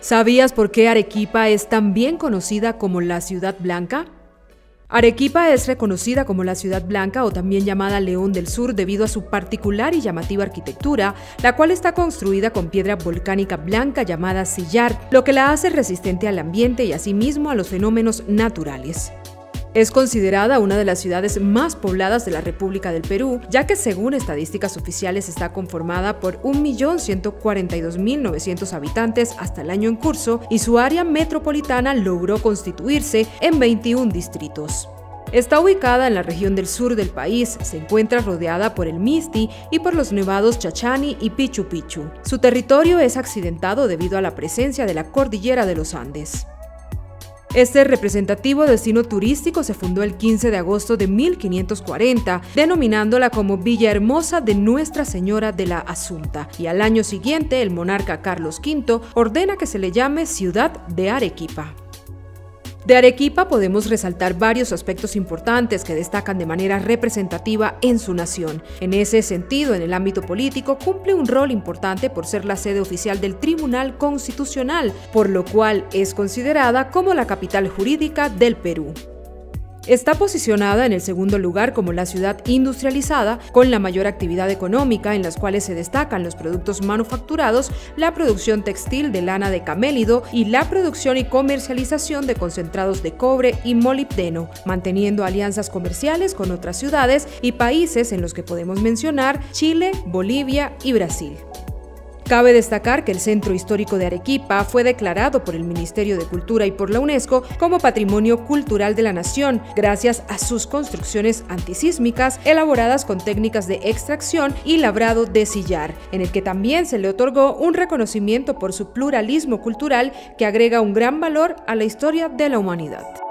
¿Sabías por qué Arequipa es tan bien conocida como la Ciudad Blanca? Arequipa es reconocida como la Ciudad Blanca o también llamada León del Sur debido a su particular y llamativa arquitectura, la cual está construida con piedra volcánica blanca llamada sillar, lo que la hace resistente al ambiente y asimismo a los fenómenos naturales. Es considerada una de las ciudades más pobladas de la República del Perú, ya que según estadísticas oficiales está conformada por 1.142.900 habitantes hasta el año en curso y su área metropolitana logró constituirse en 21 distritos. Está ubicada en la región del sur del país, se encuentra rodeada por el Misti y por los nevados Chachani y Pichu Pichu. Su territorio es accidentado debido a la presencia de la cordillera de los Andes. Este representativo destino turístico se fundó el 15 de agosto de 1540, denominándola como Villa Hermosa de Nuestra Señora de la Asunta, y al año siguiente el monarca Carlos V ordena que se le llame Ciudad de Arequipa. De Arequipa podemos resaltar varios aspectos importantes que destacan de manera representativa en su nación. En ese sentido, en el ámbito político, cumple un rol importante por ser la sede oficial del Tribunal Constitucional, por lo cual es considerada como la capital jurídica del Perú. Está posicionada en el segundo lugar como la ciudad industrializada, con la mayor actividad económica, en las cuales se destacan los productos manufacturados, la producción textil de lana de camélido y la producción y comercialización de concentrados de cobre y molibdeno, manteniendo alianzas comerciales con otras ciudades y países en los que podemos mencionar Chile, Bolivia y Brasil. Cabe destacar que el Centro Histórico de Arequipa fue declarado por el Ministerio de Cultura y por la UNESCO como Patrimonio Cultural de la Nación, gracias a sus construcciones antisísmicas elaboradas con técnicas de extracción y labrado de sillar, en el que también se le otorgó un reconocimiento por su pluralismo cultural que agrega un gran valor a la historia de la humanidad.